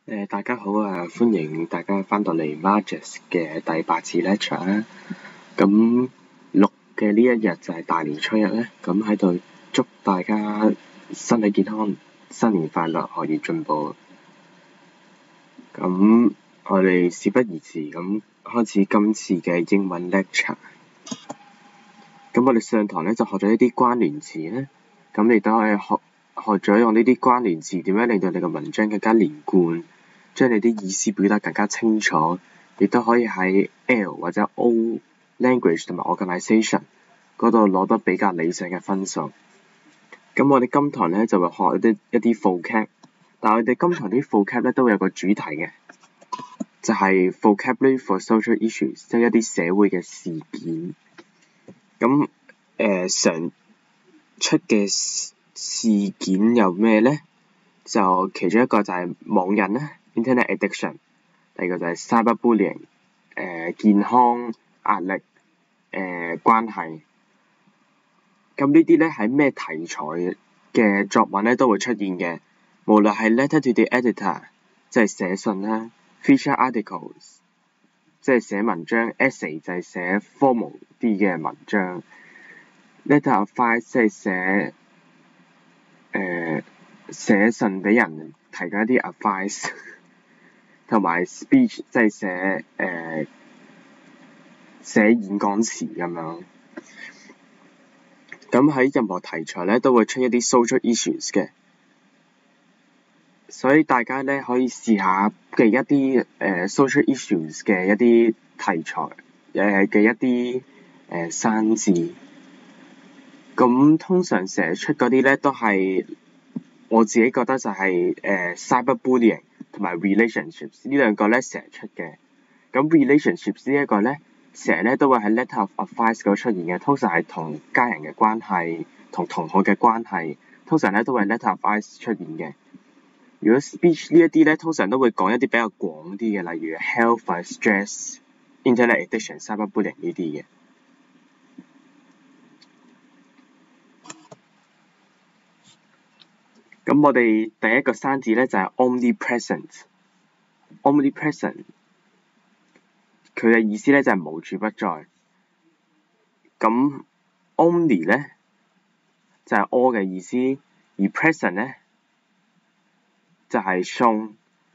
大家好啊！歡迎大家翻到嚟 Marges 嘅第8次 lecture 啦。咁錄嘅呢一日就係大年初一咧，咁喺度祝大家身體健康、新年快樂、學業進步。咁我哋事不宜遲，咁開始今次嘅英文 lecture。咁我哋上堂咧就學咗一啲關聯詞咧，咁你都可以學咗用呢啲關聯詞點樣令到你個文章更加連貫，將你啲意思表達更加清楚，亦都可以喺 L 或者 O language 同埋 organisation 嗰度攞得比較理想嘅分數。咁我哋今堂咧就會學一啲 vocab， 但係我哋今堂啲 vocab 咧都會有個主題嘅，就係 vocabulary for social issues， 即係一啲社會嘅事件。咁常出嘅事件有咩咧？就其中一個就係網癮啦 ，internet addiction； 第二個就係 cyberbullying， 健康壓力關係。咁呢啲咧喺咩題材嘅作文咧都會出現嘅，無論係 letter to the editor， 即係寫信啦 ，feature articles， 即係寫文章 ，essay 就係寫 formal 啲嘅文章 ，letter of advice 即係寫信俾人提供一啲 advice， 同埋 speech 即係寫演講詞咁樣。咁喺任何題材咧都會出一啲 social issues 嘅，所以大家咧可以試下記一啲social issues 嘅一啲題材嘅一啲生字。咁通常成日出嗰啲咧都係我自己覺得就係cyberbullying 同埋 relationships 呢兩個咧成日出嘅。咁 relationships 呢一個咧成日咧都會喺 letter of advice 嗰度出現嘅，通常係同家人嘅關係、同同學嘅關係，通常咧都會喺 letter of advice 出現嘅。如果 speech 呢一啲咧，通常都會講一啲比較廣啲嘅，例如 health、stress、internet addiction、cyberbullying 呢啲嘅。咁我哋第一個生字咧就係 omnipresent。omnipresent 佢嘅意思咧就係無處不在。咁 omni 咧就係 all 嘅意思，而 present 咧就係 shown。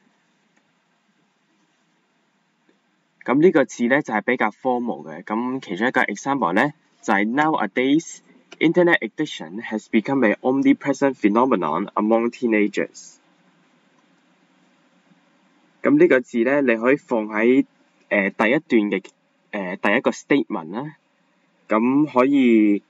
咁呢個字咧就係比較 formal 嘅。咁其中一個 example 咧就係 nowadays。Internet addiction has become an omnipresent phenomenon among teenagers。咁呢個字咧，你可以放喺第一段嘅第一個 statement 啦。咁可以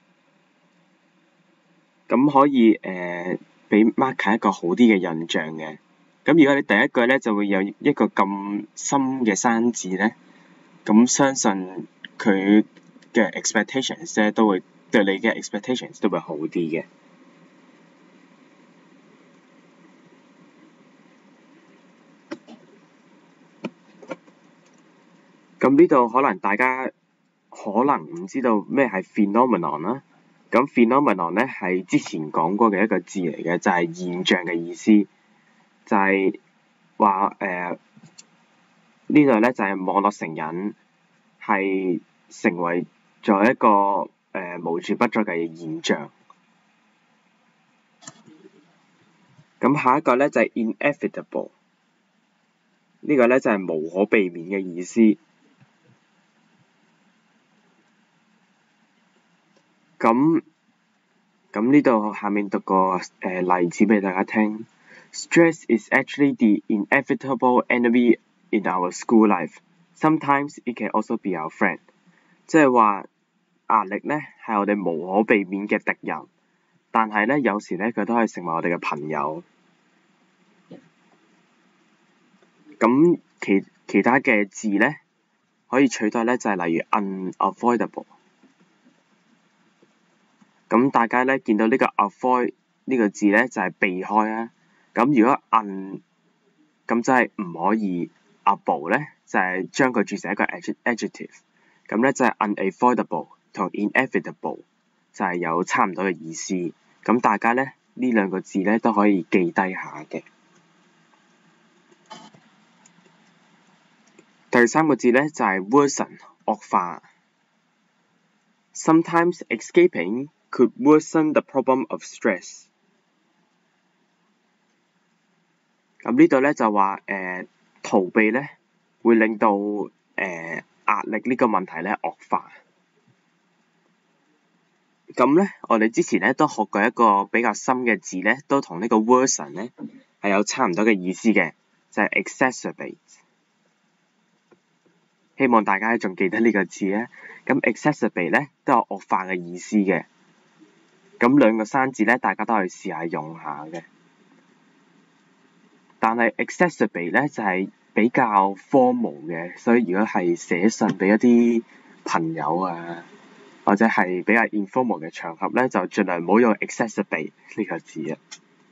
俾 mark 一個好啲嘅印象嘅。咁如果你第一句咧就會有一個咁深嘅生字咧，咁相信佢嘅 expectations 咧都會對你嘅 expectations 都會好啲嘅。咁呢度可能大家可能唔知道咩係 phenomenon 啦。咁 phenomenon 咧係之前講過嘅一個字嚟嘅，就係現象嘅意思。就係話呢度咧就係網絡成癮係成為咗一個無處不在嘅現象。咁下一個咧就係 inevitable， 呢個咧就係無可避免嘅意思。咁呢度下面讀個例子俾大家聽。Stress is actually the inevitable enemy in our school life. Sometimes it can also be our friend。即係話壓力咧係我哋無可避免嘅敵人，但係咧有時咧佢都可以成為我哋嘅朋友。咁其他嘅字咧可以取代咧就係例如 unavoidable。咁大家咧見到呢個 avoid 呢個字咧就係避開啦。咁如果 咁即係唔可以 able 咧就係將佢轉成一個 adjective。咁咧就係 unavoidable 同 inevitable 就係有差唔多嘅意思。咁大家咧呢兩個字咧都可以記低下嘅。 第3個字咧就係 worsen 惡化。Sometimes escaping could worsen the problem of stress。咁呢度咧就話逃避咧會令到壓力呢個問題咧惡化。咁咧，我哋之前咧都學過一個比較深嘅字咧，都同呢個 worsen 咧係有差唔多嘅意思嘅，就係 exacerbate。希望大家仲記得呢個字咧。咁 exacerbate 咧都有惡化嘅意思嘅。咁兩個生字咧，大家都可以試下用下嘅。但係 exacerbate 咧就係比較 formal 嘅，所以如果係寫信俾一啲朋友啊，或者係比較 informal 嘅場合咧，就盡量唔好用 exacerbate 呢個字啊。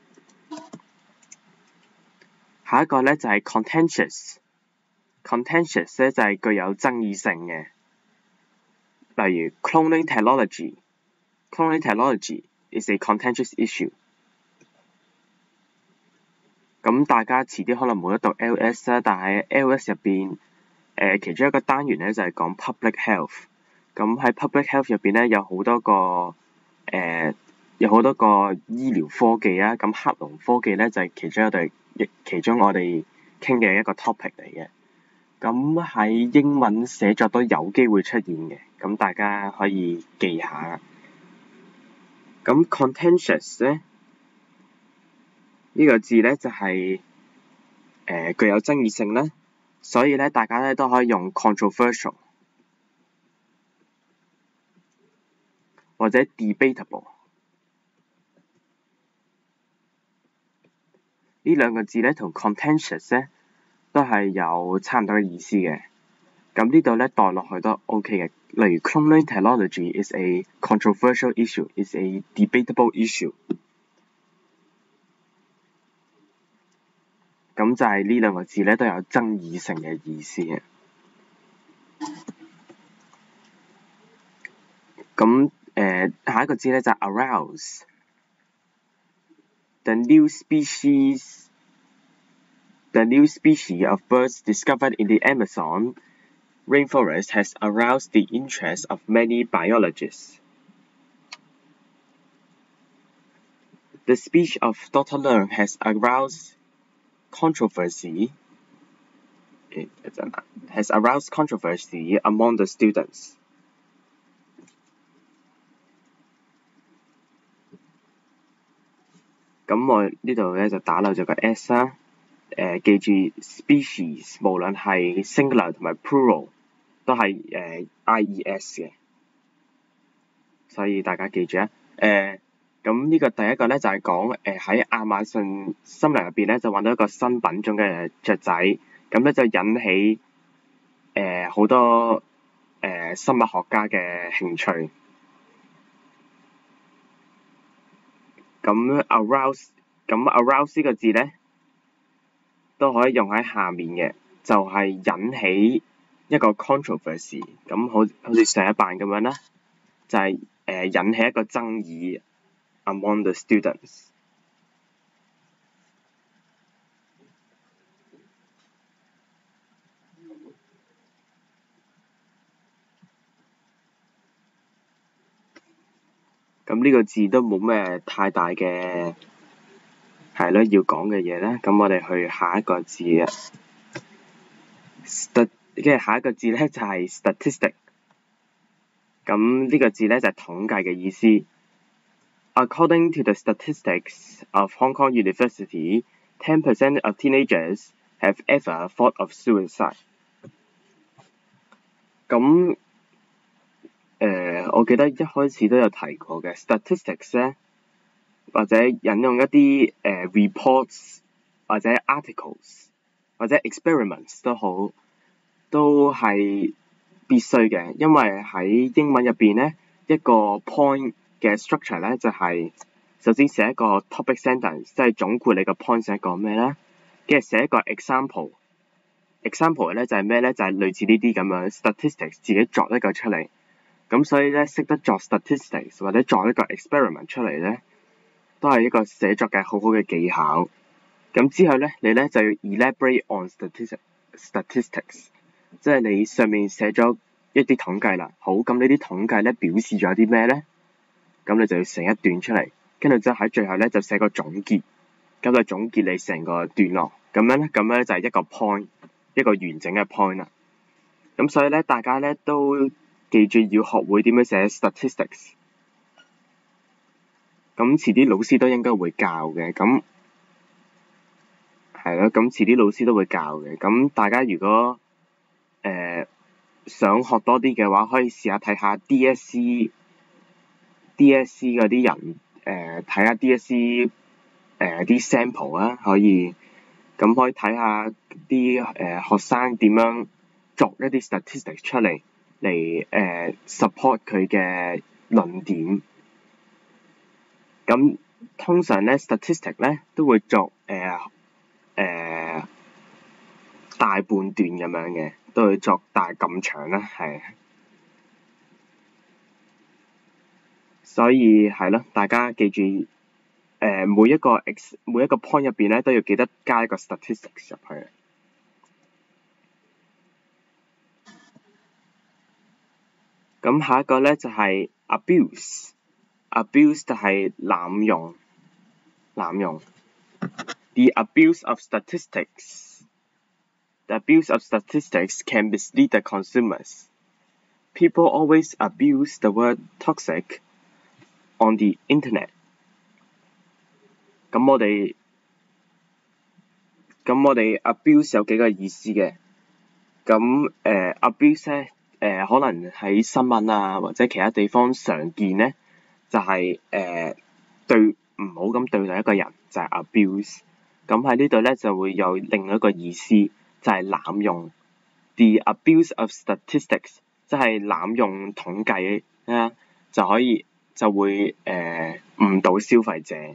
下一個咧就係 contentious。contentious 咧就係具有爭議性嘅，例如 cloning technology。cloning technology is a contentious issue。咁大家遲啲可能冇得讀 LS 啦，但係 LS 入邊其中一個單元咧就係講 public health。咁喺 public health 入邊咧有好多個醫療科技啊，咁克隆科技咧就係其中我哋傾嘅一個 topic 嚟嘅。咁喺英文寫作都有機會出現嘅，咁大家可以記下。咁 contentious 咧呢個字咧就係具有爭議性啦，所以咧大家咧都可以用 controversial 或者 debatable 呢兩個字咧同 contentious 咧都係有差唔多嘅意思嘅。咁呢度咧代落去都 OK 嘅，例如 cloning technology is a controversial issue, is a debatable issue。咁就係呢兩個字咧都有爭議性嘅意思嘅。咁下一個字咧就係 arouse。The new species of birds discovered in the Amazon rainforest has aroused the interest of many biologists. The speech of Dr. Leung has aroused controversy among the students. 咁我呢度咧就打漏咗個 s 啦。記住 species 無論係 singular 同埋 plural 都係ies 嘅，所以大家記住啊。咁呢個第一個咧就係講喺亞馬遜森林入邊咧就揾到一個新品種嘅雀仔，咁咧就引起好多生物學家嘅興趣。咁 arouse 呢個字咧都可以用喺下面嘅，就係引起一個 controversy。咁好似上一版咁樣啦，就係引起一個爭議 among the students。咁呢個字都冇咩太大嘅係咯要講嘅嘢啦。咁我哋去下一個字啊，跟住下一個字咧就係 statistic。咁呢個字咧就係統計嘅意思。According to the statistics of Hong Kong University, 10% of teenagers have ever thought of suicide。咁我記得一開始都有提過嘅 statistics 咧，或者引用一啲reports 或者 articles 或者 experiments 都好，都係必須嘅，因為喺英文入邊咧一個 point 嘅 structure 咧就係首先寫一個 topic sentence， 即係總括你個 point 係講咩啦，跟住寫一個 example 咧就係咩咧？就係類似呢啲咁樣 statistics 自己作一個出嚟。咁所以咧，識得作 statistics 或者作一個 experiment 出嚟咧，都係一個寫作嘅好好嘅技巧。咁之後咧，你咧就要 elaborate on statistics。 即係你上面寫咗一啲統計啦。好，咁呢啲統計咧表示咗啲咩咧？咁你就要寫一段出嚟，跟住之後喺最後咧就寫個總結，咁就總結你成個段落。咁樣咧就係一個 point， 一個完整嘅 point 啦。咁所以咧，大家咧都記住要學會點樣寫 statistics。咁遲啲老師都應該會教嘅，咁係咯，咁遲啲老師都會教嘅。咁大家如果想學多啲嘅話，可以試下睇下 DSE 嗰啲人睇下 DSE 啲 sample 啊，可以睇下啲學生點樣作一啲 statistics 出嚟support 佢嘅論點。咁通常咧 statistic 咧都會作大半段咁樣嘅，都會作大咁長啦，係。所以係咯，大家記住每一個 point 入邊咧都要記得加一個 statistics 入去。咁下一個咧就係 abuse 就係濫用。The abuse of statistics can mislead the consumers. People always abuse the word toxic on the internet. 咁我哋 abuse 有幾個意思嘅。咁abuse 咧可能喺新聞啊或者其他地方常見咧，就係唔好咁對待一個人，就係 abuse。咁喺呢度咧就會有另一個意思，就係濫用。The abuse of statistics 即係濫用統計啊，就會誤導消費者。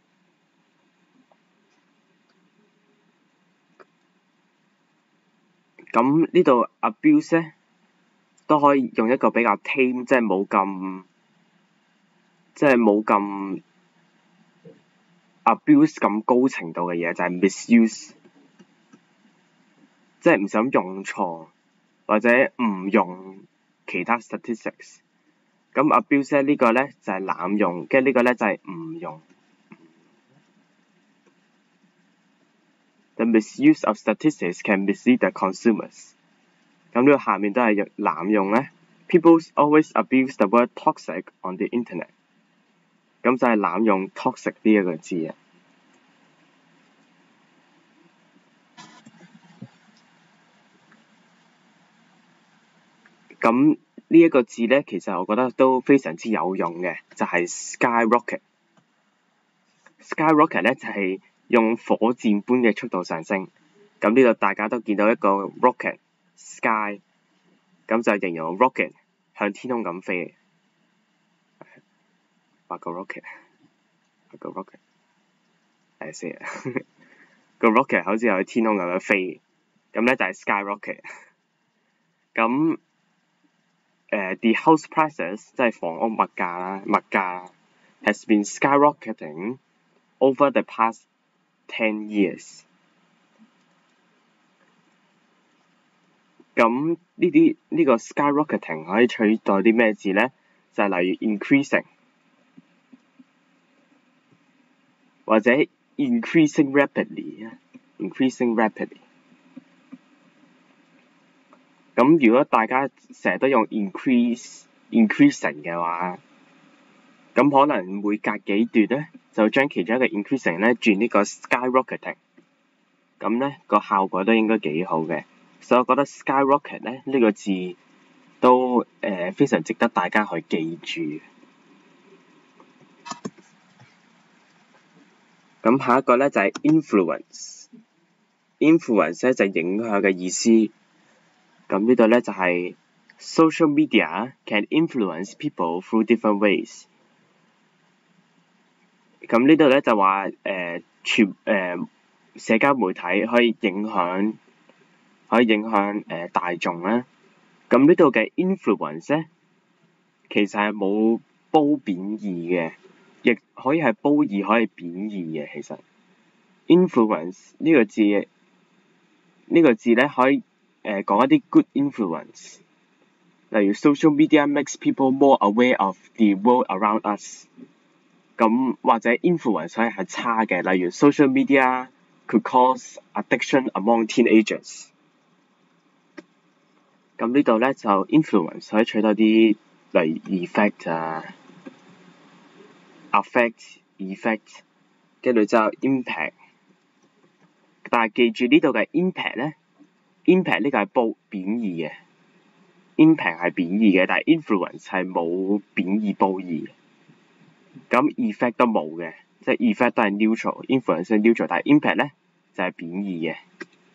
咁呢度 abuse 咧都可以用一個比較 tame， 即係冇咁 abuse 咁高程度嘅嘢，就係 misuse， 即係唔想用錯或者唔用其他 statistics。咁 abuse 呢個咧就係濫用，跟住呢個咧就係唔用。The misuse of statistics can mislead the consumers。咁呢個下面都係濫用咧。People always abuse the word toxic on the internet。咁就係濫用 toxic 呢一個字啊。咁呢一個字咧，其實我覺得都非常之有用嘅，就係 skyrocket。skyrocket 咧就係用火箭般嘅速度上升。咁呢度大家都見到一個 rocket sky， 咁就形容 rocket 向天空咁飛。畫個 rocket，係先啊，個 rocket 好似喺天空咁樣飛，咁咧就係 skyrocket。咁the house prices 即係房屋物價 has been skyrocketing over the past 10 years。咁呢個 skyrocketing 可以取代啲咩字咧？就係例如 increasing 或者 increasing rapidly。咁如果大家成日都用 increasing 嘅話，咁可能每隔幾段咧就將其中一個 increasing 咧轉呢個 skyrocketing， 咁咧個效果都應該幾好嘅。所以我覺得 skyrocket 咧呢個字都非常值得大家去記住。咁下一個咧就係 influence 咧就係影響嘅意思。咁呢度咧就係 social media can influence people through different ways。咁呢度咧就話社交媒體可以影響大眾啦。咁呢度嘅 influence 咧其實係冇褒貶義嘅，亦可以係褒義可以貶義嘅。其實 influence 呢個字咧可以講一啲 good influence， 例如 social media makes people more aware of the world around us。咁或者 influence 可以係差嘅，例如 social media could cause addiction among teenagers。咁呢度咧就 influence 可以取代啲例如 effect 啊 ，effect， 跟住之後 impact。但係記住呢度嘅 impact 咧 ，impact 呢個係貶義嘅 ，impact 係貶義嘅，但係 influence 係冇貶義褒義。咁 effect 都冇嘅，即係 effect 都係 neutral，influence 係 neutral， 但係 impact 咧就係貶義嘅。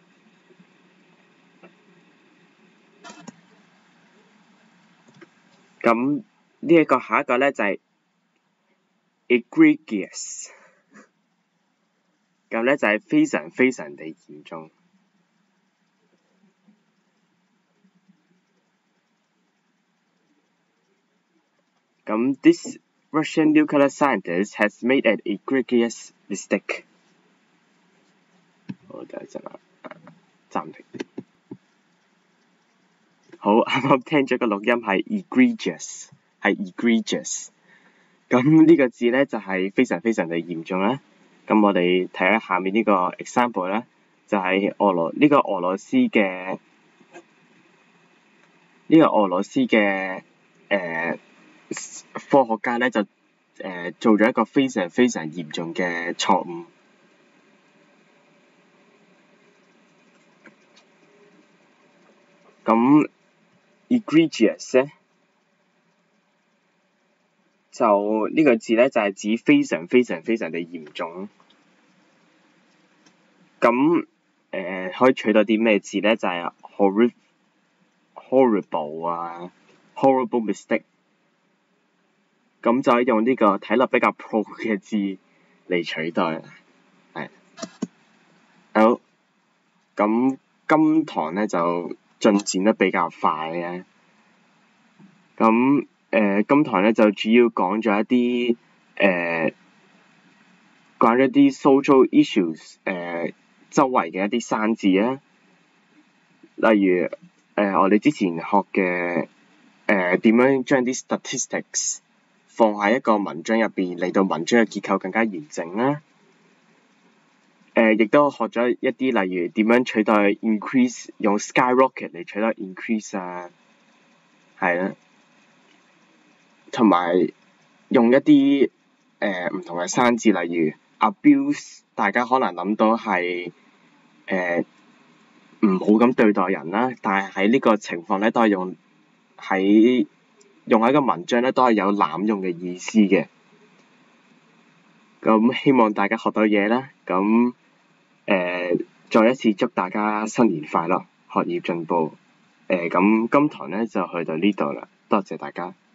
咁呢一個下一個咧就係 egregious， 咁咧就係非常非常地嚴重。咁 this Russian nuclear scientist has made an egregious mistake。好，等一陣啦，暫停。好，啱啱聽咗個錄音係 egregious， 係 egregious。咁呢個字咧就係非常非常地嚴重啦。咁我哋睇下下面呢個 example 啦，就係俄羅斯嘅科學家咧就做咗一個非常非常嚴重嘅錯誤。咁 egregious 咧，就呢個字咧就係指非常非常非常地嚴重。咁可以取到啲咩字咧？就係 horrible 啊 ，horrible mistake。咁就可以用呢個睇落比較 pro 嘅字嚟取代啦。係。好。咁今堂咧就進展得比較快嘅。咁今堂咧就主要講咗一啲關於一啲 social issues 周圍嘅一啲生字啊，例如我哋之前學嘅點樣將啲 statistics 放喺一個文章入邊，令到文章嘅結構更加完整啦。亦都學咗一啲例如點樣取代 increase， 用 skyrocket 嚟取代 increase 啊，係啦，同埋用一啲唔同嘅生字，例如 abuse， 大家可能諗到係唔好咁對待人啦，但係喺呢個情況咧都係用喺個文章咧都係有濫用嘅意思嘅。咁希望大家學到嘢啦，咁再一次祝大家新年快樂，學業進步。咁今堂咧就去到呢度啦，多謝大家。